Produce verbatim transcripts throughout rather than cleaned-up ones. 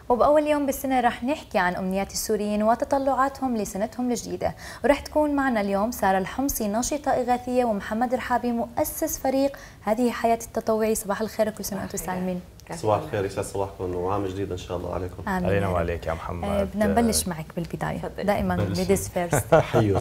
وبأول يوم بالسنة رح نحكي عن أمنيات السوريين وتطلعاتهم لسنتهم الجديدة، ورح تكون معنا اليوم سارة الحمصي ناشطة إغاثية ومحمد رحابي مؤسس فريق هذه حياة التطوعي. صباح الخير وكل سنة وأنتم سالمين. صباح الخير، يسعد صباحكم وعام جديد ان شاء الله عليكم. آمين. علينا وعليك يا محمد. آه بدنا نبلش معك بالبداية، دائما ليديز فيرست. تحية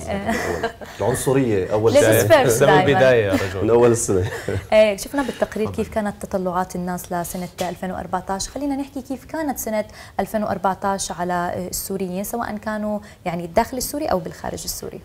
العنصرية أول ليديز فيرست دائما البداية يا رجل من أول السنة. آه شفنا بالتقرير كيف كانت تطلعات الناس لسنة ألفين وأربعة عشر، خلينا نحكي كيف كانت سنة ألفين وأربعة عشر على السوريين سواء كانوا يعني الداخل السوري أو بالخارج السوري.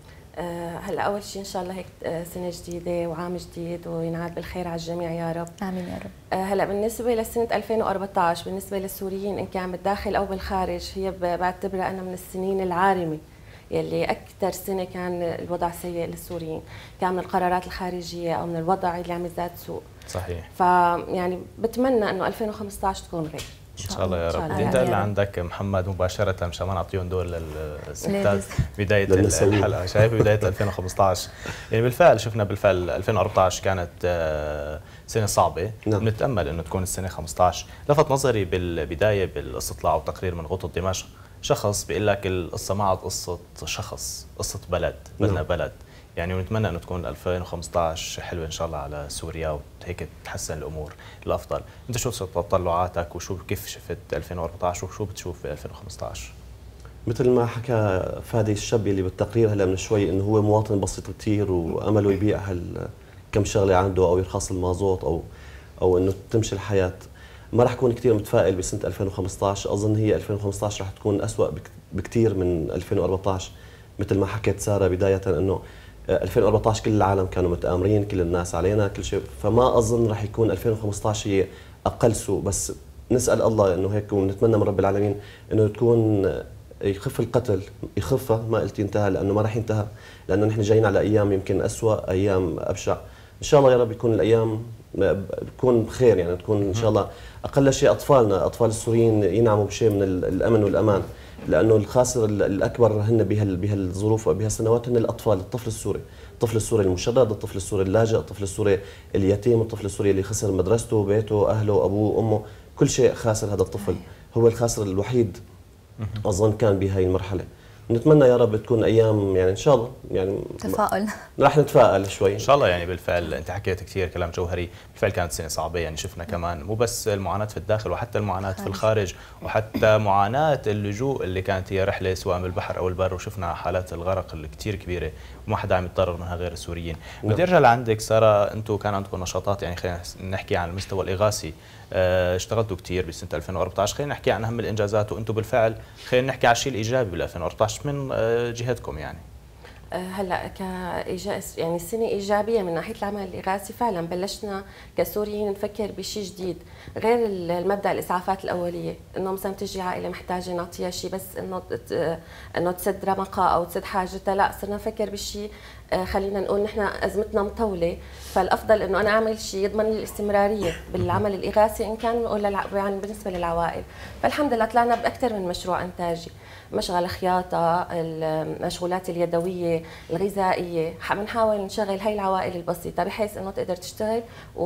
هلا اول شيء ان شاء الله هيك سنه جديده وعام جديد وينعاد بالخير على الجميع يا رب. امين يا رب. هلا بالنسبه لسنه ألفين وأربعة عشر بالنسبه للسوريين ان كان بالداخل او بالخارج، هي بعتبرها انا من السنين العارمه يلي اكثر سنه كان الوضع سيء للسوريين، كان من القرارات الخارجيه او من الوضع اللي عم يزداد سوء. صحيح. فيعني بتمنى انه ألفين وخمسة عشر تكون غير ان شاء الله يا رب. انت اللي عندك محمد مباشره مشان ما نعطيهم دول للستات بدايه الحلقه، شايف بدايه ألفين وخمسة عشر يعني بالفعل شفنا بالفعل ألفين وأربعة عشر كانت سنه صعبه. نعم. بنتامل انه تكون السنه خمسة عشر. لفت نظري بالبدايه بالاستطلاع وتقرير من غوطه دمشق، شخص بيقول لك القصه ما عاد قصه شخص، قصه بلد، بدنا نعم. بلد يعني، ونتمنى انه تكون ألفين وخمسة عشر حلوه ان شاء الله على سوريا وهيك تحسن الامور الافضل. انت شو تطلعاتك وشو كيف شفت ألفين وأربعة عشر وشو بتشوف ب ألفين وخمسة عشر؟ مثل ما حكى فادي الشاب اللي بالتقرير هلا من شوي انه هو مواطن بسيط كثير وامله يبيع هال كم شغله عنده او يرخص المازوت او او انه تمشي الحياه. ما راح اكون كثير متفائل بسنه ألفين وخمسة عشر، اظن هي ألفين وخمسة عشر راح تكون اسوء بكثير من ألفين وأربعة عشر. مثل ما حكيت ساره بدايه انه ألفين وأربعة عشر كل العالم كانوا متآمرين، كل الناس علينا كل شيء، فما اظن راح يكون ألفين وخمسة عشر هي اقل سوء. بس نسال الله انه هيك ونتمنى من رب العالمين انه تكون يخف القتل، يخفها ما قلت ينتهى لانه ما راح ينتهى، لانه نحن جايين على ايام يمكن اسوء، ايام ابشع. ان شاء الله يا رب يكون الايام بتكون خير، يعني تكون ان شاء الله اقل شيء اطفالنا اطفال السوريين ينعموا بشيء من الامن والامان، لانه الخاسر الاكبر هن بهالظروف وبهالسنوات هن الاطفال، الطفل السوري، الطفل السوري المشرد، الطفل السوري اللاجئ، الطفل السوري اليتيم، الطفل السوري اللي خسر مدرسته، بيته، اهله، ابوه، امه، كل شيء خاسر. هذا الطفل هو الخاسر الوحيد اظن كان بهي المرحله. نتمنى يا رب تكون ايام يعني ان شاء الله يعني تفاؤل، راح نتفائل شوي ان شاء الله. يعني بالفعل انت حكيت كثير كلام جوهري، بالفعل كانت سنه صعبه، يعني شفنا كمان مو بس المعاناه في الداخل وحتى المعاناه في الخارج، وحتى معاناه اللجوء اللي كانت هي رحله سواء بالبحر او البر، وشفنا حالات الغرق اللي كثير كبيره وما حدا عم يتضرر منها غير السوريين. بدي ارجع لعندك ساره، انتم كان عندكم نشاطات، يعني خلينا نحكي عن المستوى الاغاثي، اشتغلتوا كثير بسنه ألفين وأربعة عشر، خلينا نحكي عن اهم الانجازات، وانتم بالفعل خلينا نحكي على الشيء الايجابي بال ألفين وأربعة عشر من جهتكم يعني. هلا كإيجابية يعني السنة إيجابية من ناحية العمل الإغاثي، فعلا بلشنا كسوريين نفكر بشيء جديد غير المبدأ الإسعافات الأولية، إنه مثلا تجي عائلة محتاجة نعطيها شيء بس إنه إنه تسد رمقها أو تسد حاجتها، لا صرنا نفكر بشيء خلينا نقول نحن أزمتنا مطولة، فالأفضل إنه أنا أعمل شيء يضمن لي الاستمرارية بالعمل الإغاثي إن كان ولا يعني بالنسبة للعوائل. فالحمد لله طلعنا بأكثر من مشروع إنتاجي، مشغل خياطة، المشغولات اليدوية، الغذائية، بنحاول نشغل هاي العوائل البسيطة بحيث انه تقدر تشتغل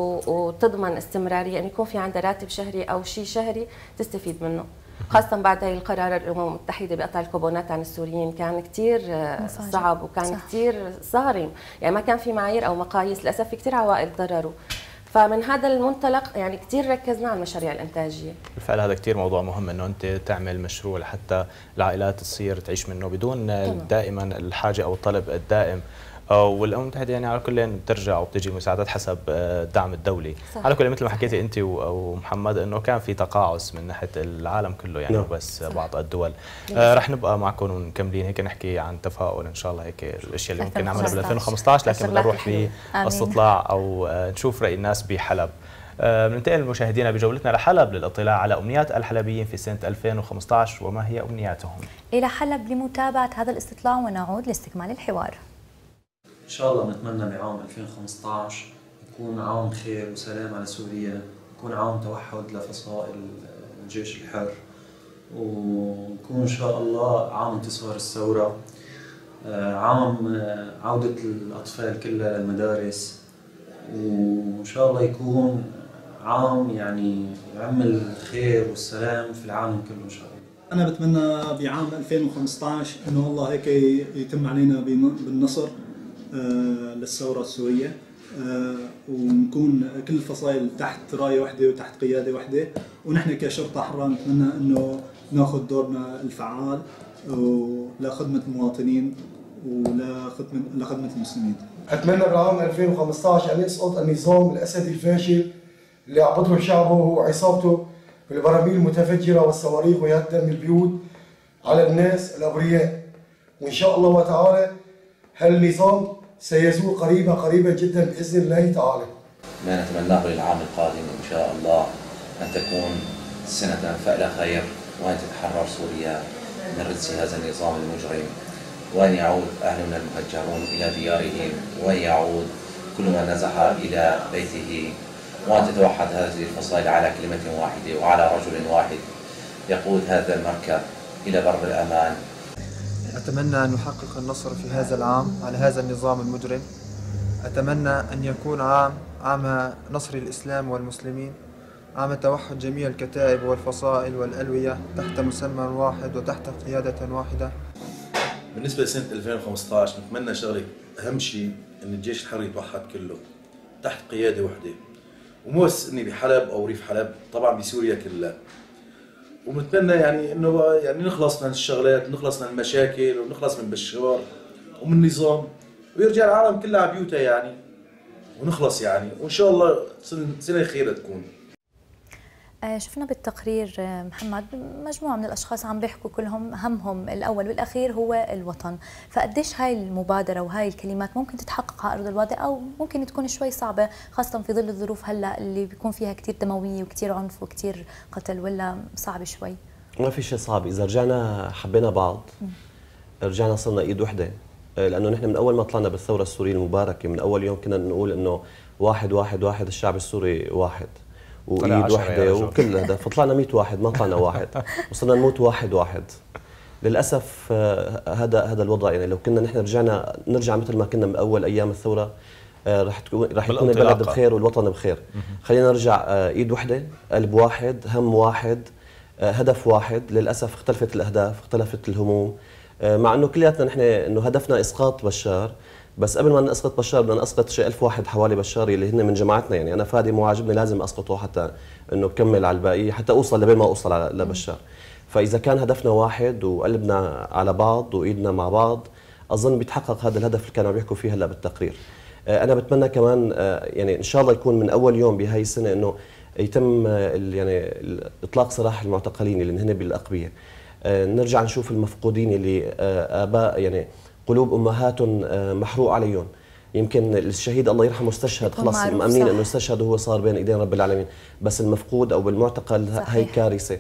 وتضمن استمرارية، انه يكون في عندها راتب شهري او شيء شهري تستفيد منه. خاصة بعد هاي القرار الأمم المتحدة بقطع الكوبونات عن السوريين كان كثير صعب وكان كثير صارم، يعني ما كان في معايير أو مقاييس، للأسف في كثير عوائل تضرروا. فمن هذا المنطلق يعني كثير ركزنا على المشاريع الانتاجيه. بالفعل هذا كثير موضوع مهم، انه انت تعمل مشروع لحتى العائلات تصير تعيش منه بدون طبعا. دائما الحاجه او الطلب الدائم، والامم المتحده يعني على كل بترجع وبتجي مساعدات حسب الدعم الدولي. صح. على كل مثل ما حكيتي انت ومحمد انه كان في تقاعس من ناحيه العالم كله يعني، نعم. بس صح. بعض الدول. آه رح نبقى معكم ومكملين هيك نحكي عن تفاؤل ان شاء الله، هيك الاشياء اللي ممكن نعملها بال ألفين وخمسة عشر، لكن بدنا نروح باستطلاع او نشوف راي الناس بحلب. بننتقل مشاهدينا بجولتنا لحلب للاطلاع على امنيات الحلبيين في سنه ألفين وخمسة عشر وما هي امنياتهم. الى حلب لمتابعه هذا الاستطلاع ونعود لاستكمال الحوار. إن شاء الله نتمنى بعام ألفين وخمسة عشر يكون عام خير وسلام على سوريا، يكون عام توحد لفصائل الجيش الحر، ويكون إن شاء الله عام انتصار الثورة، عام عودة الأطفال كلها للمدارس، وإن شاء الله يكون عام يعني يعم الخير والسلام في العالم كله إن شاء الله. أنا بتمنى بعام ألفين وخمسة عشر إنه الله هيك يتم علينا بالنصر للثورة السورية، ونكون كل الفصائل تحت راية واحدة وتحت قيادة واحدة، ونحن كشرطة حرة نتمنى إنه ناخذ دورنا الفعال لخدمة المواطنين ولخدمة لخدمة المسلمين. أتمنى بالعام ألفين وخمسة عشر أن يسقط النظام الأسدي الفاشل اللي عبده شعبه وعصابته بالبراميل المتفجرة والصواريخ ويهدم البيوت على الناس الأبرياء، وإن شاء الله وتعالى هالنظام سيزول قريبا قريبا جدا بإذن الله تعالى. ما نتمناه للعام القادم إن شاء الله أن تكون سنة فأل خير، وأن تتحرر سوريا من رجس هذا النظام المجرم، وأن يعود أهلنا المهجرون إلى ديارهم، وأن يعود كل من نزح إلى بيته، وأن تتوحد هذه الفصائل على كلمة واحدة وعلى رجل واحد يقود هذا المركب إلى بر الأمان. أتمنى أن نحقق النصر في هذا العام على هذا النظام المجرم. أتمنى أن يكون عام عام نصر الإسلام والمسلمين، عام توحد جميع الكتائب والفصائل والألوية تحت مسمى واحد وتحت قيادة واحدة. بالنسبة لسنة ألفين وخمسة عشر نتمنى شغلة أهم شيء إن الجيش الحر يتوحد كله تحت قيادة واحدة، ومو بس إني بحلب أو ريف حلب، طبعا بسوريا كلها. ونتمنى يعني إنه يعني نخلص من الشغلات، نخلص من المشاكل، ونخلص من بشار ومن النظام، ويرجع العالم كله على بيوتها يعني، ونخلص يعني، وإن شاء الله سنة خيرة تكون. شفنا بالتقرير محمد مجموعة من الأشخاص عم بيحكوا كلهم همهم الأول والأخير هو الوطن، فقديش هاي المبادرة وهاي الكلمات ممكن تتحقق على أرض الواقع، أو ممكن تكون شوي صعبة خاصة في ظل الظروف هلأ اللي بيكون فيها كتير دموية وكتير عنف وكتير قتل، ولا صعب شوي؟ ما في شيء صعب إذا رجعنا حبينا بعض، رجعنا صرنا إيد وحدة، لأنه نحن من أول ما طلعنا بالثورة السورية المباركة من أول يوم كنا نقول إنه واحد واحد واحد الشعب السوري واحد وايد واحده وكل هذا، فطلعنا مئة واحد ما طلعنا واحد، وصرنا نموت واحد واحد. للاسف هذا هذا الوضع، يعني لو كنا نحن رجعنا نرجع مثل ما كنا من اول ايام الثوره راح تكون راح يكون البلد بخير والوطن بخير. خلينا نرجع ايد واحده، قلب واحد، هم واحد، هدف واحد. للاسف اختلفت الاهداف، اختلفت الهموم، مع انه كلياتنا نحن انه هدفنا اسقاط بشار، بس قبل ما نسقط بشار بدنا نسقط شيء ألف واحد حوالي بشار اللي هن من جماعتنا. يعني انا فادي مو عاجبني لازم اسقطه حتى انه بكمل على الباقي، حتى اوصل لبين ما اوصل على لبشار. فاذا كان هدفنا واحد وقلبنا على بعض وايدنا مع بعض، اظن بيتحقق هذا الهدف اللي كانوا بيحكوا فيه هلا بالتقرير. انا بتمنى كمان يعني ان شاء الله يكون من اول يوم بهي السنه انه يتم يعني اطلاق سراح المعتقلين اللي هن بالاقبيه. نرجع نشوف المفقودين اللي اباء يعني قلوب امهاتهم محروق عليهم. يمكن الشهيد الله يرحمه استشهد، خلص مأمنين انه استشهد وهو صار بين ايدين رب العالمين، بس المفقود او بالمعتقل هي كارثه.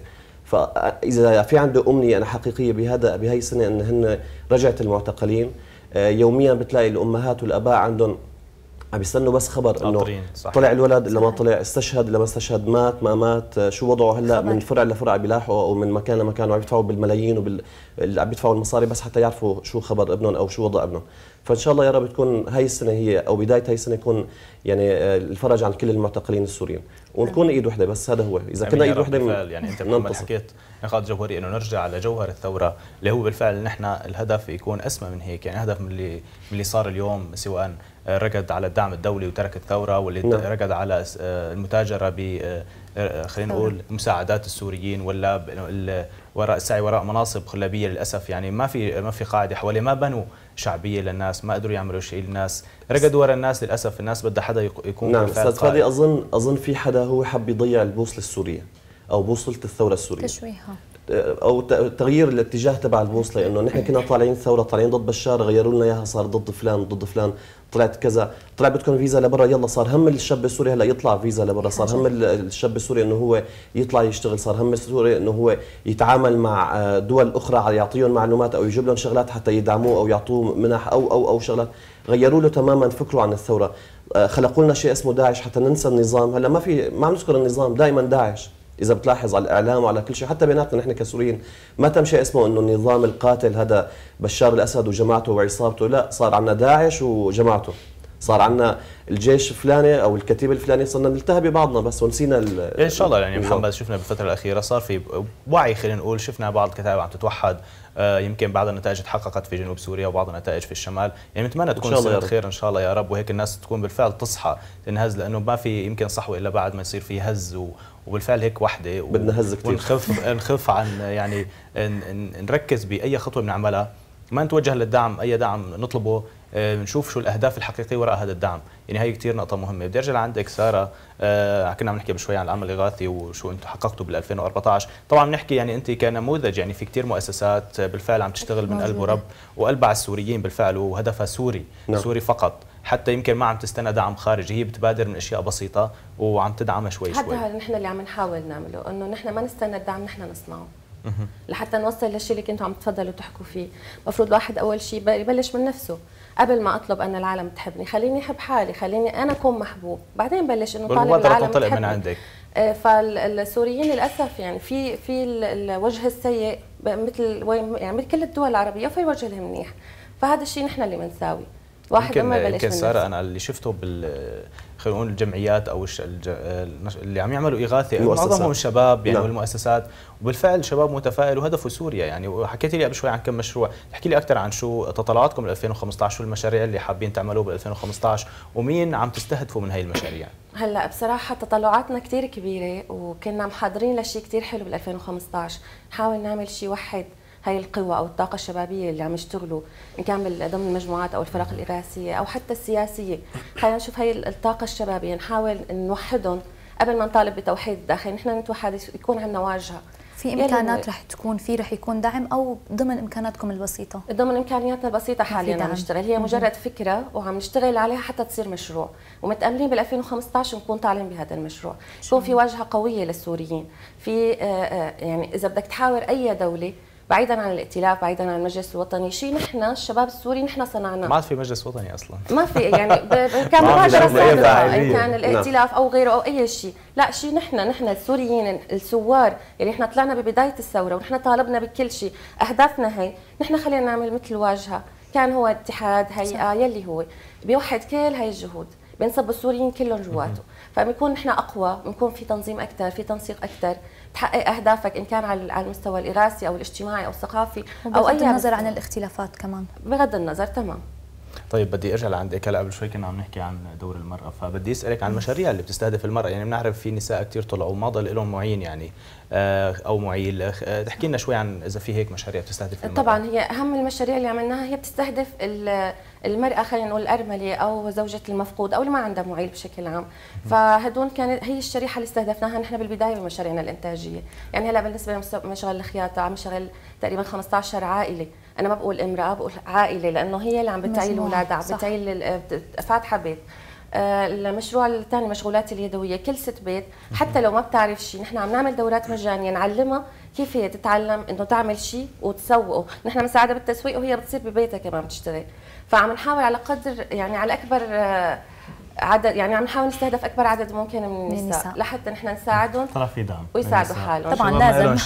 فاذا في عنده امنيه انا حقيقيه بهذا بهي السنه ان هن رجعت المعتقلين، يوميا بتلاقي الامهات والاباء عندهم عم يستنوا بس خبر انه طلع الولد الا ما طلع، استشهد الا ما استشهد، مات ما مات، شو وضعه هلا، من فرع لفرع بيلاحوا او من مكان لمكان، وعم يدفعوا بالملايين وبال عم يدفعوا المصاري بس حتى يعرفوا شو خبر ابنهم او شو وضع ابنهم. فان شاء الله يا رب تكون هاي السنه هي او بدايه هاي السنه يكون يعني الفرج عن كل المعتقلين السوريين، ونكون ايد وحده. بس هذا هو، اذا كنا ايد وحده يعني انت محمد حكيت نقاط جوهريه انه نرجع على جوهر الثوره اللي هو بالفعل نحن الهدف يكون اسمى من هيك، يعني هدف من اللي من اللي صار اليوم، سواء ركض على الدعم الدولي وترك الثوره، واللي نعم. ركض على المتاجره ب خلينا نقول مساعدات السوريين، ولا وراء السعي وراء مناصب خلابيه. للاسف يعني ما في ما في قاعده حواليه، ما بنوا شعبيه للناس، ما قدروا يعملوا شيء للناس، ركضوا ورا الناس. للاسف الناس بدها حدا يكون نعم. استاذ فادي اظن اظن في حدا هو حب يضيع البوصله السوريه او بوصله الثوره السوريه، تشويهها او تغيير الاتجاه تبع البوصله، انه نحن كنا طالعين ثوره، طالعين ضد بشار، غيروا لنا اياها صار ضد فلان ضد فلان، طلعت كذا، طلع بدكم فيزا لبرا، يلا صار هم الشاب السوري هلا يطلع فيزا لبرا، صار هم الشاب السوري انه هو يطلع يشتغل، صار هم السوري انه هو يتعامل مع دول اخرى على يعطيهم معلومات او يجيب لهم شغلات حتى يدعموه او يعطوه منح او او او شغلات. غيروا له تماما فكره عن الثوره، خلقوا لنا شيء اسمه داعش حتى ننسى النظام. هلا ما في ما عم نذكر النظام، دائما داعش. إذا بتلاحظ على الإعلام وعلى كل شيء، حتى بيناتنا نحن كسوريين ما تم شيء اسمه إنه النظام القاتل هذا بشار الأسد وجماعته وعصابته، لا، صار عندنا داعش وجماعته، صار عندنا الجيش الفلاني او الكتيبه الفلانيه صرنا نلتهي ببعضنا بس ونسينا ان شاء الله. يعني محمد شفنا بالفتره الاخيره صار في وعي، خلينا نقول شفنا بعض الكتائب عم تتوحد، يمكن بعض النتائج تحققت في جنوب سوريا وبعض النتائج في الشمال، يعني نتمنى تكون سنة خير ان شاء الله يا رب، وهيك الناس تكون بالفعل تصحى تنهز، لانه ما في يمكن صحوه الا بعد ما يصير في هز، وبالفعل هيك وحده بدنا هز كثير، ونخف نخف عن يعني نركز باي خطوه بنعملها، ما نتوجه للدعم، اي دعم نطلبه نشوف شو الاهداف الحقيقيه وراء هذا الدعم، يعني هي كثير نقطه مهمه. بدي ارجع لعندك ساره، آه كنا عم نحكي بشوي عن العمل الاغاثي وشو انتم حققتوا بال ألفين وأربعطعش، طبعا بنحكي يعني انت كنموذج، يعني في كثير مؤسسات بالفعل عم تشتغل من قلب ورب وقلبها على السوريين بالفعل، وهدفها سوري، نعم. سوري فقط، حتى يمكن ما عم تستنى دعم خارجي، هي بتبادر من اشياء بسيطه وعم تدعمها شوي شوي. هذا نحن اللي عم نحاول نعمله، انه نحن ما نستنى الدعم، نحن نصنعه لحتى نوصل للشيء اللي كنتوا عم تفضلوا تحكوا فيه. المفروض الواحد اول شيء يبلش من نفسه، قبل ما اطلب ان العالم تحبني، خليني احب حالي، خليني انا اكون محبوب، بعدين بلش انه طالب العالم تطلع من عندك. فالسوريين للاسف يعني في في الوجه السيء مثل يعني مثل كل الدول العربيه، وفي الوجه المنيح، فهذا الشيء نحن اللي بنساوي. واحد اما يبلش يمكن ساره انا اللي شفته بال خلينا نقول الجمعيات او اللي عم يعملوا اغاثه معظمهم الشباب يعني، نعم. والمؤسسات، وبالفعل شباب متفائل وهدفه سوريا يعني. وحكيت لي قبل شوي عن كم مشروع، تحكي لي اكثر عن شو تطلعاتكم ب ألفين وخمسطعش، شو المشاريع اللي حابين تعملوه ب ألفين وخمسطعش، ومين عم تستهدفوا من هي المشاريع؟ هلا بصراحه تطلعاتنا كثير كبيره، وكنا محضرين لشيء كثير حلو بال ألفين وخمسطعش، نحاول نعمل شيء وحد هاي القوى او الطاقه الشبابيه اللي عم يشتغلوا، ان كان ضمن المجموعات او الفرق الاغاثيه او حتى السياسيه. خلينا نشوف هاي الطاقه الشبابيه، نحاول نوحدهم قبل ما نطالب بتوحيد الداخل، نحن نتوحد يكون عندنا واجهه. في امكانات رح تكون في رح يكون دعم او ضمن امكاناتكم البسيطه؟ ضمن امكانياتنا البسيطه حاليا عم نشتغل، هي مجرد فكره وعم نشتغل عليها حتى تصير مشروع، ومتاملين بال ألفين وخمسطعش نكون طالعين بهذا المشروع، يكون في واجهه قويه للسوريين. في يعني اذا بدك تحاور اي دوله بعيدا عن الائتلاف، بعيدا عن المجلس الوطني، شيء نحن الشباب السوري نحن صنعناه. ما عاد في مجلس وطني اصلا، ما في يعني كان مباشره سابقه، ان كان الائتلاف او غيره او اي شيء، لا شيء نحن نحن السوريين الثوار اللي نحن طلعنا ببدايه الثوره ونحن طالبنا بكل شيء، اهدافنا هي، نحن خلينا نعمل مثل واجهه، كان هو اتحاد هيئه يلي هو بيوحد كل هاي الجهود، بنصب السوريين كلهم جواته، فبنكون نحن اقوى، بنكون في تنظيم اكثر، في تنسيق اكثر، تحقق اهدافك ان كان على المستوى الاغاثي او الاجتماعي او الثقافي او اي بغض النظر عن الاختلافات كمان. بغض النظر تمام. طيب بدي ارجع لعندك، هلا قبل شوي كنا عم نحكي عن دور المراه، فبدي اسالك عن المشاريع اللي بتستهدف المراه، يعني بنعرف في نساء كثير طلعوا ما ضل لهم معين يعني او معيل، تحكي لنا شوي عن اذا في هيك مشاريع بتستهدف المراه. طبعا هي اهم المشاريع اللي عملناها هي بتستهدف المراه، خلينا نقول الارمله او زوجة المفقود او اللي ما عندها معيل بشكل عام، فهدول كانت هي الشريحه اللي استهدفناها نحن بالبدايه بمشاريعنا الانتاجيه، يعني هلا بالنسبه لمشغل الخياطه عم نشغل تقريبا خمسطعش عائله، انا ما بقول امراه بقول عائله لانه هي اللي عم بتعيل اولادها، عم بتعيل فاتحه بيت. المشروع الثاني مشغولات اليدويه، كل ست بيت حتى لو ما بتعرف شيء نحن عم نعمل دورات مجانيه نعلمها كيف هي تتعلم انه تعمل شيء وتسوقه، نحن بنساعدها بالتسويق وهي بتصير ببيتها كمان بتشتغل، فعم نحاول على قدر يعني على اكبر عدد، يعني عم نحاول نستهدف اكبر عدد ممكن من النساء لحتى نحن نساعدهم ترى في دعم ويساعدوا حالهم. طبعا لازم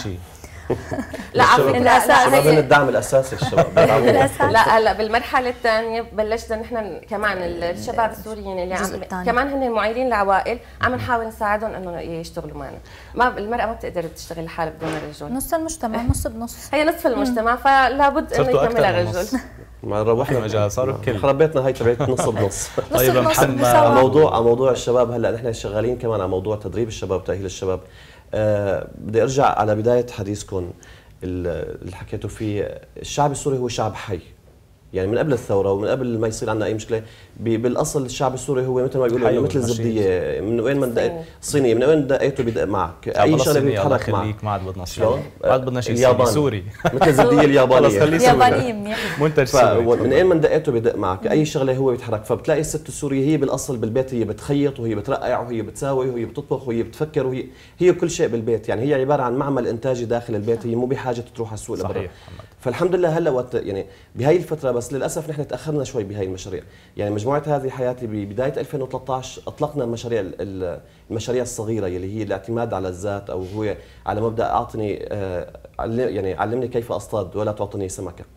لا على فكره الاساس هي الدعم الاساسي الشباب. لا هلا بالمرحله الثانيه بلشنا نحن كمان الشباب السوريين اللي عم كمان هن المعيلين العوائل عم نحاول نساعدهم انه يشتغلوا معنا، ما المراه ما بتقدر تشتغل لحالها بدون الرجل، نص المجتمع نص بنص، هي نصف المجتمع فلا بد انه يكملها الرجل. ما روحنا مجال صاروا الكل خربتنا هاي تبعت نص بنص. طيب محمد، موضوع على موضوع الشباب، هلا نحن شغالين كمان على موضوع تدريب الشباب وتاهيل الشباب. أه بدي ارجع على بدايه حديثكم اللي حكيتوا فيه، الشعب السوري هو شعب حي، يعني من قبل الثوره ومن قبل ما يصير عندنا اي مشكله، بالاصل الشعب السوري هو مثل ما بيقولوا مثل الزبديه، من وين ما دقيت الصينيه، من وين دقيته بدق معك، اي شغله بيتحرك معك. ما عاد بدنا شيء، ما عاد بدنا شيء سوري مثل الزبديه اليابانيه. اليابانيه منيح منتج سوري، من اين ما دقيته بدق معك، اي شغله هو بيتحرك، فبتلاقي الست السوريه هي بالاصل بالبيت هي بتخيط وهي بترقع وهي بتساوي وهي بتطبخ وهي بتفكر وهي هي كل شيء بالبيت، يعني هي عباره عن معمل انتاجي داخل البيت، هي مو بحاجه تروح على السوق لبرا. فالحمد لله هلا وقت يعني بهي الفتره، بس للاسف نحن تاخرنا شوي بهي المشاريع، يعني مجموعه هذه حياتي ببدايه ألفين وثلاثطعش اطلقنا المشاريع المشاريع الصغيره اللي هي الاعتماد على الذات، او هو على مبدا اعطني يعني علمني كيف اصطاد ولا تعطني سمكه.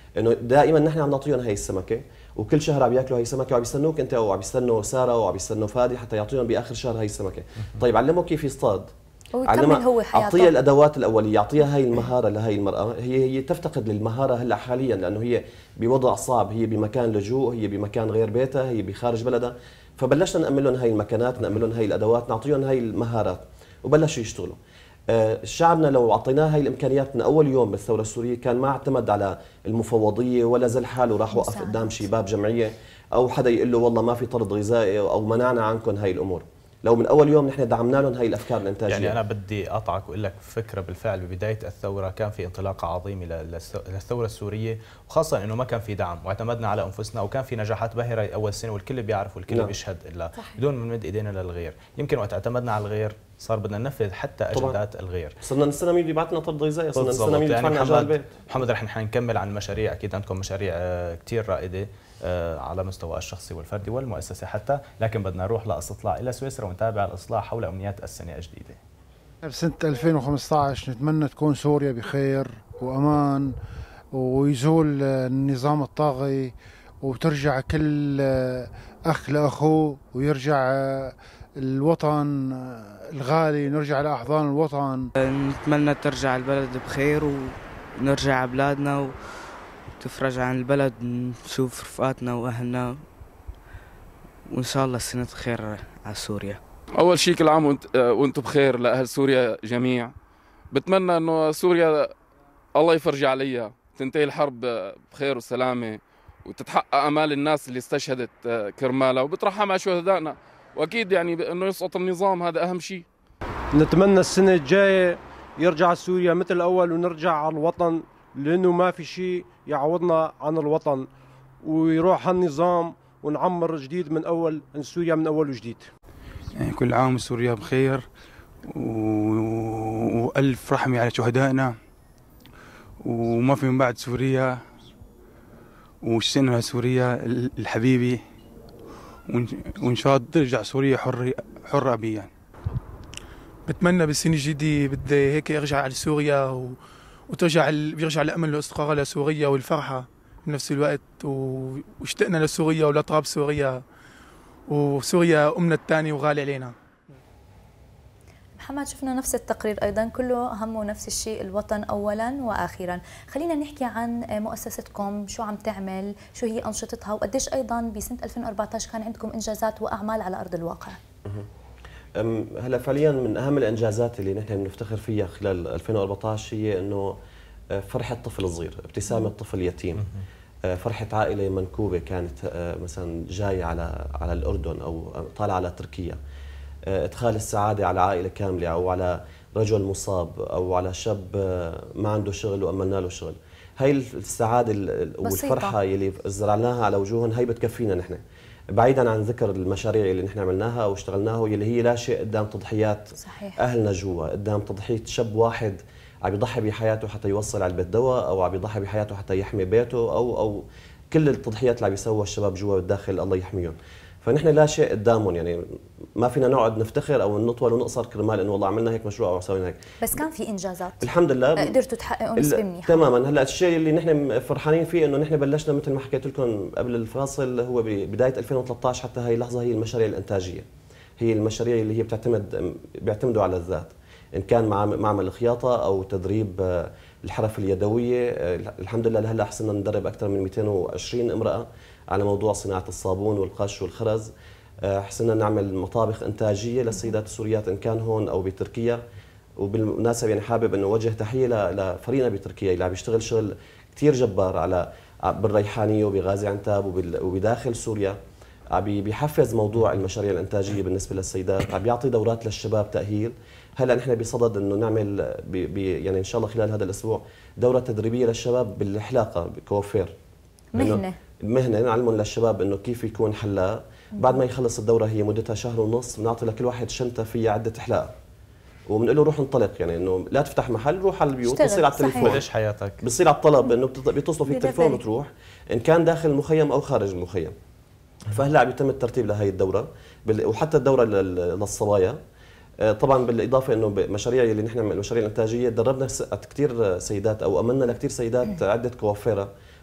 انه دائما نحن عم نعطيهم هي السمكه، وكل شهر عم ياكلوا هي السمكه وعم يستنوك انت او عم يستنوا ساره وعم يستنوا فادي حتى يعطيهم باخر شهر هي السمكه. طيب علمه كيف يصطاد، ويكمل هو حياته، اعطيها الادوات الاوليه، اعطيها هي المهاره لهي المراه، هي هي تفتقد للمهاره هلا حاليا لانه هي بوضع صعب، هي بمكان لجوء، هي بمكان غير بيتها، هي بخارج بلدها، فبلشنا نأمن لهم هي المكانات، نأمن لهم هي الادوات، نعطيهم هي المهارات وبلشوا يشتغلوا. آه شعبنا لو اعطيناه هي الامكانيات من اول يوم بالثوره السوريه كان ما اعتمد على المفوضيه ولا زل حاله راح وقف قدام شي باب جمعيه او حدا يقول له والله ما في طرد غذائي او منعنا عنكم هي الامور. لو من اول يوم نحن دعمنا لهم هي الافكار الانتاجيه. يعني انا بدي اقطعك واقول لك فكره بالفعل ببدايه الثوره كان في انطلاقه عظيمه للثوره السوريه، وخاصه انه ما كان في دعم واعتمدنا على انفسنا وكان في نجاحات باهره اول سنه والكل بيعرف والكل نعم. بيشهد الا بدون ما نمد ايدينا للغير. يمكن وقت اعتمدنا على الغير صار بدنا ننفذ حتى اجندات الغير. صرنا نستنى مين بيبعث لنا طرد غذائي، صرنا نستنى مين يعني يدفعنا اجار البيت. محمد رح نكمل عن المشاريع، اكيد عندكم مشاريع كثير رائده على مستوى الشخصي والفردي والمؤسسة حتى، لكن بدنا نروح لاستطلاع إلى سويسرا ونتابع الإصلاح حول أمنيات السنة الجديدة. بسنة ألفين وخمسة عشر نتمنى تكون سوريا بخير وأمان ويزول النظام الطاغي وترجع كل أخ لأخوه ويرجع الوطن الغالي، نرجع لأحضان الوطن. نتمنى ترجع البلد بخير ونرجع على بلادنا وتفرج عن البلد، نشوف رفقاتنا واهلنا وان شاء الله سنة خير على سوريا. اول شيء كل عام وانتم بخير لاهل سوريا جميع. بتمنى انه سوريا الله يفرج عليها، تنتهي الحرب بخير وسلامه وتتحقق امال الناس اللي استشهدت كرمالها وبترحم على شهدائنا، واكيد يعني انه يسقط النظام هذا اهم شيء. نتمنى السنة الجاية يرجع سوريا مثل الاول ونرجع على الوطن، لأنه ما في شيء يعوضنا عن الوطن، ويروح هالنظام ونعمر جديد من أول سوريا من أول وجديد. يعني كل عام سوريا بخير و... وألف رحمة على شهدائنا وما في من بعد سوريا، واشتقنا لسوريا الحبيبي، وإن شاء الله ترجع سوريا حرة حرة أبيا. بتمنى بالسنة الجديدة بدي هيك أرجع على سوريا و... وترجع ال... بيرجع الامل والاستقرار لسوريا والفرحه بنفس الوقت، واشتقنا لسوريا ولطراب سوريا، وسوريا امنا الثانيه وغالي علينا. محمد شفنا نفس التقرير ايضا كله همه نفس الشيء، الوطن اولا واخيرا. خلينا نحكي عن مؤسستكم، شو عم تعمل، شو هي انشطتها، وقديش ايضا بسنه ألفين وأربعة عشر كان عندكم انجازات واعمال على ارض الواقع. هلا فعليا من اهم الانجازات اللي نحن بنفتخر فيها خلال ألفين وأربعة عشر هي انه فرحه طفل صغير، ابتسامه طفل يتيم، فرحه عائله منكوبه كانت مثلا جايه على على الاردن او طالعه على تركيا، ادخال السعاده على عائله كامله او على رجل مصاب او على شاب ما عنده شغل واملنا له شغل. هي السعاده والفرحه اللي زرعناها على وجوههم هي بتكفينا نحن، بعيدا عن ذكر المشاريع اللي نحن عملناها واشتغلناها واللي هي لا شيء قدام تضحيات صحيح. اهلنا جوا، قدام تضحيه شاب واحد عم يضحي بحياته حتى يوصل على البيت دواء، او عم يضحي بحياته حتى يحمي بيته، او او كل التضحيات اللي عم يسووها الشباب جوا بالداخل الله يحميهم. فنحن لا شيء قدامهم، يعني ما فينا نقعد نفتخر او نطول ونقصر كرمال انه والله عملنا هيك مشروع او سوينا هيك. بس كان في انجازات الحمد لله قدرتوا تحققوا نسبه منيحه. تماما. هلا الشيء اللي نحن فرحانين فيه انه نحن بلشنا مثل ما حكيت لكم قبل الفاصل، هو ببدايه ألفين وثلاثة عشر حتى هي اللحظه هي المشاريع الانتاجيه، هي المشاريع اللي هي بتعتمد بيعتمدوا على الذات، ان كان مع معمل الخياطه او تدريب الحرف اليدويه. الحمد لله لهلا حصلنا ندرب اكثر من مئتين وعشرين امراه على موضوع صناعه الصابون والقش والخرز. حصلنا نعمل مطابخ انتاجيه للسيدات السوريات ان كان هون او بتركيا. وبالمناسبه يعني حابب انه وجه تحيه لفريقنا بتركيا اللي عم يشتغل شغل كثير جبار على بالريحانيه وبغازي عنتاب وبداخل سوريا، عم بيحفز موضوع المشاريع الانتاجيه بالنسبه للسيدات، عم بيعطي دورات للشباب تاهيل. هلا نحن بصدد انه نعمل بي بي يعني ان شاء الله خلال هذا الاسبوع دوره تدريبيه للشباب بالحلاقه بكوافير، مهنه مهنه نعلمهم للشباب انه كيف يكون حلاق. بعد ما يخلص الدوره هي مدتها شهر ونص، بنعطي لكل واحد شنطه فيها عده حلاقه وبنقول له روح انطلق، يعني انه لا تفتح محل، روح على البيوت، بتصير على التليفون، بلش حياتك، بتصير على الطلب انه بيتصلوا فيك التليفون وتروح ان كان داخل المخيم او خارج المخيم. فهلا عم يتم الترتيب لهي الدوره وحتى الدوره للصبايا. طبعا بالاضافه انه مشاريع اللي نحن المشاريع الانتاجيه دربنا كثير سيدات او امنا لكثير سيدات عده كوافيره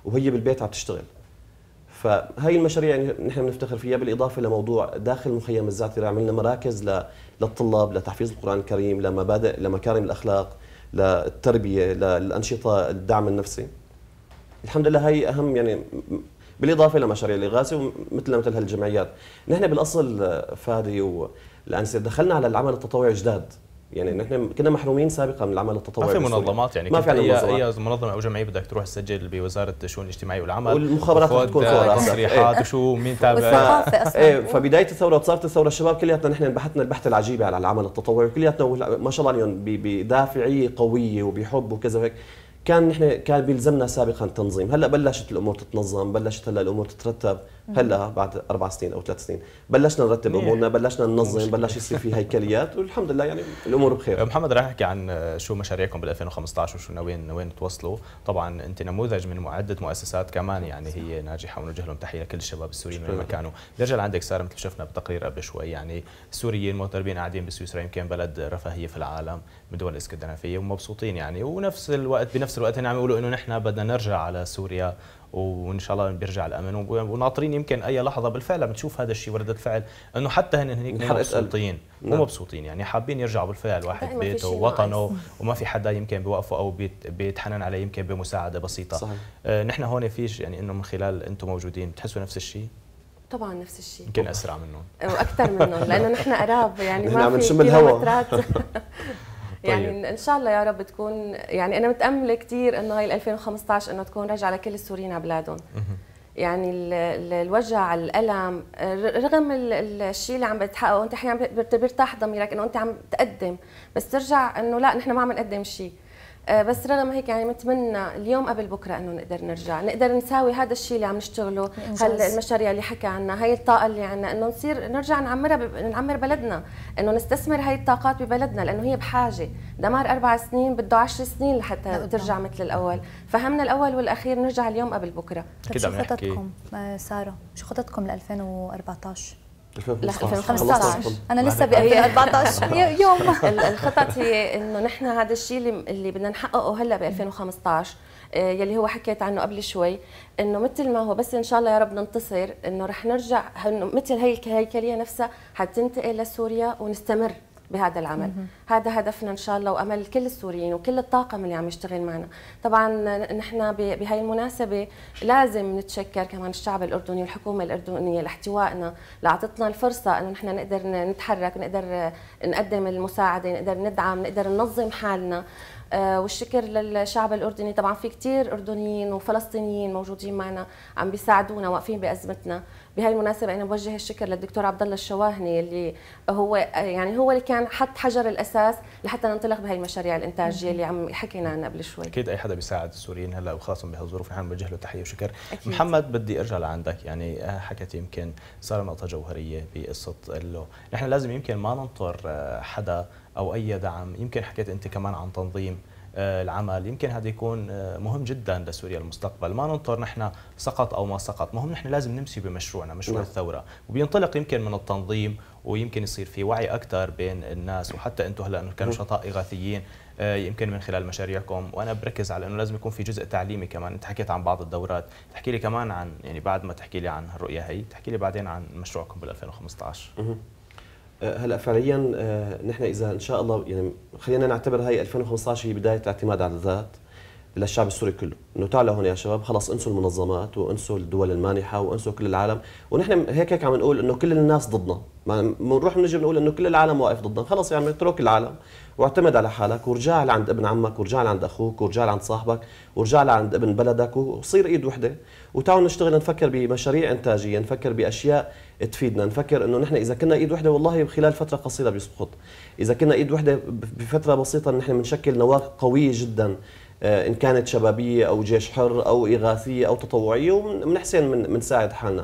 وهي بالبيت عم تشتغل. فهي المشاريع يعني نحن بنفتخر فيها، بالاضافه لموضوع داخل المخيم الزعتري عملنا مراكز للطلاب لتحفيظ القران الكريم، لمبادئ لمكارم الاخلاق، للتربيه، للانشطه الدعم النفسي. الحمد لله هي اهم يعني، بالاضافه لمشاريع الاغاثه ومثل مثل هالجمعيات. نحن بالاصل فادي والانسه دخلنا على العمل التطوعي جداد، يعني نحن كنا محرومين سابقا من العمل التطوعي. ما في منظمات يعني، ما في اي اي منظمه او جمعيه بدك تروح تسجل بوزاره الشؤون الاجتماعيه والعمل، والمخابرات بتكون فورا تصريحات وشو مين تابع. ايه فبدايه الثوره وصارت الثوره الشباب كلياتنا نحن بحثنا البحث العجيب على العمل التطوعي، كلياتنا ما شاء الله اليوم بدافعيه قويه وبحب وكذا وهيك. كان نحن كان بيلزمنا سابقا تنظيم، هلا بلشت الامور تتنظم، بلشت هلا الامور تترتب، هلا بعد اربع سنين او ثلاث سنين بلشنا نرتب امورنا، بلشنا ننظم، بلش يصير في هيكليات، والحمد لله يعني الامور بخير. محمد رح نحكي عن شو مشاريعكم بال ألفين وخمسة عشر وشو ناويين وين توصلوا. طبعا انت نموذج من عده مؤسسات كمان يعني هي ناجحه، ونوجه لهم تحيه لكل الشباب السوريين وين ما كانوا. نرجع لعندك ساره، مثل شفنا بالتقرير قبل شوي يعني السوريين المغتربين قاعدين بسويسرا، يمكن بلد رفاهيه في العالم من الدول الاسكندنافيه، ومبسوطين يعني، ونفس الوقت بنفس الوقت هن عم يقولوا انه نحن بدنا نرجع على سوريا وان شاء الله بيرجع الامن، وناطرين يمكن اي لحظه بالفعل بتشوف هذا الشيء ورده فعل انه حتى هن هنيك مبسوطين مو مبسوطين يعني حابين يرجعوا بالفعل واحد بيته ووطنه، وما في حدا يمكن بيوقفه او بيتحنن عليه يمكن بمساعده بسيطه. صحيح. آه نحن هون فيش يعني انه من خلال انتم موجودين بتحسوا نفس الشيء؟ طبعا نفس الشيء، يمكن اسرع منهم واكثر منهم لانه نحن قراب يعني ما في كيلومترات. يعني طيب. ان شاء الله يا رب تكون يعني انا متامله كثير انه هي ألفين وخمسة عشر انه تكون رجعه لكل السوريين على بلادهم. يعني الوجع الالم رغم الشيء اللي عم بتحققه انت احيانا بيرتاح ضميرك انه انت عم تقدم، بس ترجع انه لا نحن ما عم نقدم شيء. بس رغم هيك يعني متمنى اليوم قبل بكره انه نقدر نرجع، نقدر نساوي هذا الشيء اللي عم نشتغله، هالمشاريع اللي حكى عنها، هي الطاقه اللي عندنا، انه نصير نرجع نعمرها ب... نعمر بلدنا، انه نستثمر هاي الطاقات ببلدنا، لانه هي بحاجه، دمار اربع سنين بده عشر سنين لحتى ترجع مثل الاول، فهمنا الاول والاخير نرجع اليوم قبل بكره. طيب شو خططكم ساره؟ شو خططكم ل ألفين وأربعة عشر؟ لا ألفين وخمسة عشر انا لسه ب ألفين وأربعة عشر يوم. الخطط هي انه نحن هذا الشيء اللي, اللي بدنا نحققه هلا ب ألفين وخمسة عشر يلي هو حكيت عنه قبل شوي، انه مثل ما هو بس ان شاء الله يا رب ننتصر، انه رح نرجع مثل هي الهيكليه نفسها حتنتقل لسوريا ونستمر بهذا العمل. مم. هذا هدفنا ان شاء الله وامل كل السوريين وكل الطاقم اللي عم يشتغل معنا. طبعا نحن بهي المناسبه لازم نتشكر كمان الشعب الاردني والحكومه الاردنيه لاحتوائنا، لاعطتنا الفرصه انه نحن نقدر نتحرك، نقدر نقدم المساعده، نقدر ندعم، نقدر ننظم حالنا. آه والشكر للشعب الاردني، طبعا في كثير اردنيين وفلسطينيين موجودين معنا عم بيساعدونا واقفين بازمتنا. بهي المناسبه انا بوجه الشكر للدكتور عبد الله الشواهني اللي هو يعني هو اللي كان حط حجر الاساس لحتى ننطلق بهي المشاريع الانتاجيه اللي عم حكينا عنها قبل شوي. اكيد اي حدا بيساعد السوريين هلا وخاصه بهالظروف نحن بنوجه له تحيه وشكر. أكيد. محمد بدي ارجع لعندك، يعني حكيت يمكن صار نقطه جوهريه بقصه انه نحن لازم يمكن ما ننطر حدا او اي دعم، يمكن حكيت انت كمان عن تنظيم العمل، يمكن هذا يكون مهم جدا لسوريا المستقبل، ما ننطر نحن سقط او ما سقط، مهم نحن لازم نمشي بمشروعنا، مشروع الثوره، وبينطلق يمكن من التنظيم، ويمكن يصير في وعي اكثر بين الناس، وحتى انتم هلا انه كنشطاء اغاثيين يمكن من خلال مشاريعكم، وانا بركز على انه لازم يكون في جزء تعليمي كمان. انت حكيت عن بعض الدورات، تحكي لي كمان عن يعني بعد ما تحكي لي عن الرؤيه هي، تحكي لي بعدين عن مشروعكم بال ألفين وخمسة عشر. هلا فعليا نحن اذا ان شاء الله يعني خلينا نعتبر هاي ألفين وخمسة عشر هي بدايه الاعتماد على الذات للشعب السوري كله، انه تعالوا هون يا شباب خلص انسوا المنظمات وانسوا الدول المانحه وانسوا كل العالم، ونحن هيك هيك عم نقول انه كل الناس ضدنا، ما بنروح بنجي بنقول انه كل العالم واقف ضدنا، خلص يعني اترك العالم واعتمد على حالك، ورجع لعند ابن عمك، ورجع لعند اخوك، ورجع لعند صاحبك، ورجع لعند ابن بلدك، وصير ايد وحده، وتعالوا نشتغل نفكر بمشاريع انتاجيه، نفكر باشياء تفيدنا، نفكر انه نحن اذا كنا ايد وحده والله خلال فتره قصيره بيسقط، اذا كنا ايد وحده بفتره بسيطه نحن بنشكل نواه قويه جدا، ان كانت شبابيه او جيش حر او اغاثيه او تطوعيه، وبنحسن من بنساعد حالنا.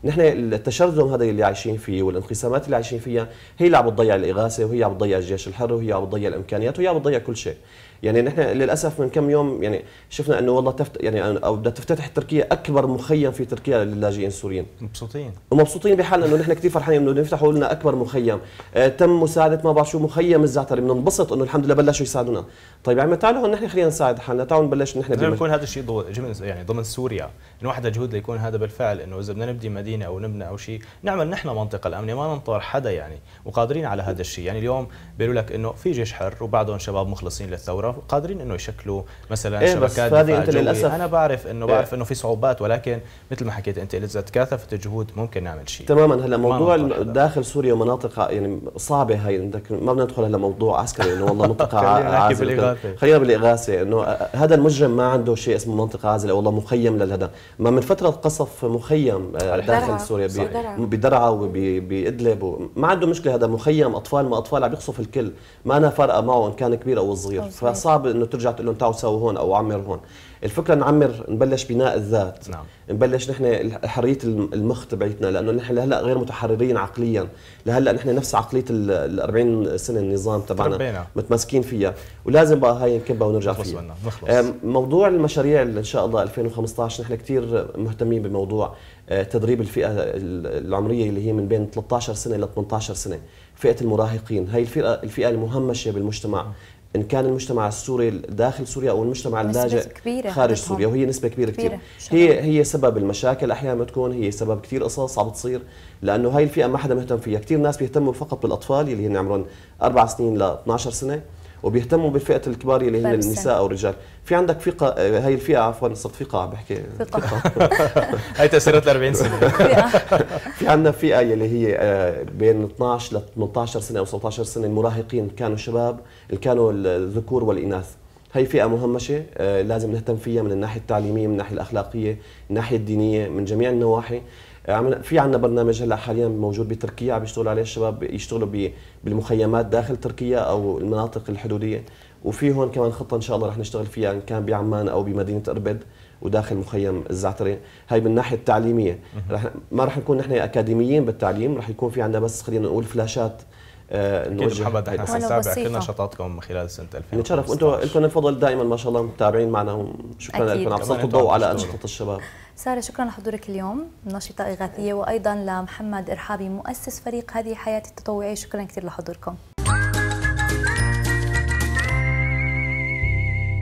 نحن التشرذم هذا اللي عايشين فيه والانقسامات اللي عايشين فيها هي اللي عم بتضيع الاغاثه، وهي عم بتضيع الجيش الحر، وهي عم بتضيع الامكانيات، وهي عم بتضيع كل شيء. يعني نحن للاسف من كم يوم يعني شفنا انه والله تفت يعني او بدها تفتتح تركيا اكبر مخيم في تركيا للاجئين السوريين. مبسوطين ومبسوطين بحالنا انه نحن كثير فرحانين انه يفتحوا لنا اكبر مخيم. آه تم مساعده ما بعرف شو مخيم الزعتري، بننبسط انه الحمد لله بلشوا يساعدونا. طيب يا عمي تعالوا هون نحن خلينا نساعد حالنا، تعالوا نبلش نحن لازم يكون هذا الشيء ضمن يعني ضمن سوريا، انه واحدة جهود ليكون هذا بالفعل، انه اذا بدنا نبدي مدينه او نبنى او شيء نعمل نحن منطقه الامنه، ما ننطر حدا يعني، وقادرين على هذا الشيء. يعني اليوم بيقولوا لك انه في جيش حر وبعضهم شباب مخلصين للثوره قادرين انه يشكلوا مثلا إيه شبكات دفاع جوي. انا بعرف انه بعرف إيه؟ انه في صعوبات، ولكن مثل ما حكيت انت اذا تكاثفت الجهود ممكن نعمل شيء. تماما. هلا موضوع داخل سوريا ومناطق يعني صعبه هي، بدك ما بدنا ندخل هلا موضوع عسكري انه والله منطقه عازله. خلينا بالاغاثه، انه هذا المجرم ما عنده شيء اسمه منطقه عازله والله مخيم للهدى. ما من فتره قصف مخيم داخل سوريا بدرعا وبإدلب، ما عنده مشكله، هذا مخيم اطفال ما اطفال عم يقصف الكل، ما انا فارقه معه ان كان كبير او صغير، فصعب انه ترجع تقول لهم تعالوا سووا هون او عمر هون. الفكره نعمر، نبلش بناء الذات. نعم. نبلش نحن حريه المخ تبعتنا، لانه نحن لهلا غير متحررين عقليا، لهلا نحن نفس عقليه ال أربعين سنه النظام تبعنا متمسكين فيها، ولازم بقى هاي نكبها ونرجع فيها. موضوع المشاريع اللي ان شاء الله ألفين وخمسطعش نحن كثير مهتمين بموضوع تدريب الفئه العمريه اللي هي من بين ثلاثة عشر سنه الى ثمانية عشر سنه، فئه المراهقين. هي الفئه الفئه المهمشه بالمجتمع، إن كان المجتمع السوري داخل سوريا أو المجتمع اللاجئ خارج سوريا، وهي نسبة كبيرة كثير. هي هي سبب المشاكل أحيانا بتكون، هي سبب كثير قصص عم بتصير، لأنه هاي الفئة ما حدا مهتم فيها. كثير ناس بيهتموا فقط بالأطفال اللي هن عمرهم أربع سنين ل اثني عشر سنة، وبيهتموا بالفئة الكبار اللي هن النساء أو الرجال. في عندك فئة، هاي الفئة عفوا صرت فئة عم بحكي فئة هاي تأثيرات ال أربعين سنة. في عندنا فئة اللي هي بين اثنعش ل ثمانية عشر سنة أو سبعة عشر سنة، المراهقين كانوا شباب اللي كانوا الذكور والإناث. هي فئة مهمشة لازم نهتم فيها من الناحية التعليمية، من الناحية الأخلاقية، من الناحية الدينية، من جميع النواحي. في عندنا برنامج هلا حاليا موجود بتركيا عم يشتغلوا عليه الشباب، يشتغلوا بالمخيمات داخل تركيا او المناطق الحدوديه، وفي هون كمان خطه ان شاء الله رح نشتغل فيها ان كان بعمان او بمدينه اربد وداخل مخيم الزعتري. هاي من الناحيه التعليميه، رح ما رح نكون نحن اكاديميين بالتعليم، رح يكون في عندنا بس خلينا نقول فلاشات آه نوجه. محمد احنا سنتابع كل نشاطاتكم خلال سنه ألفين وخمسطعش. نتشرف، وانتم لكم الفضل دائما ما شاء الله متابعين معنا، وشكرا لكم عم تسلطوا الضوء على انشطه الشباب. سارة شكرا لحضورك اليوم، ناشطة إغاثية، وأيضا لمحمد إرحابي مؤسس فريق هذه حياتي التطوعي، شكرا كثير لحضوركم.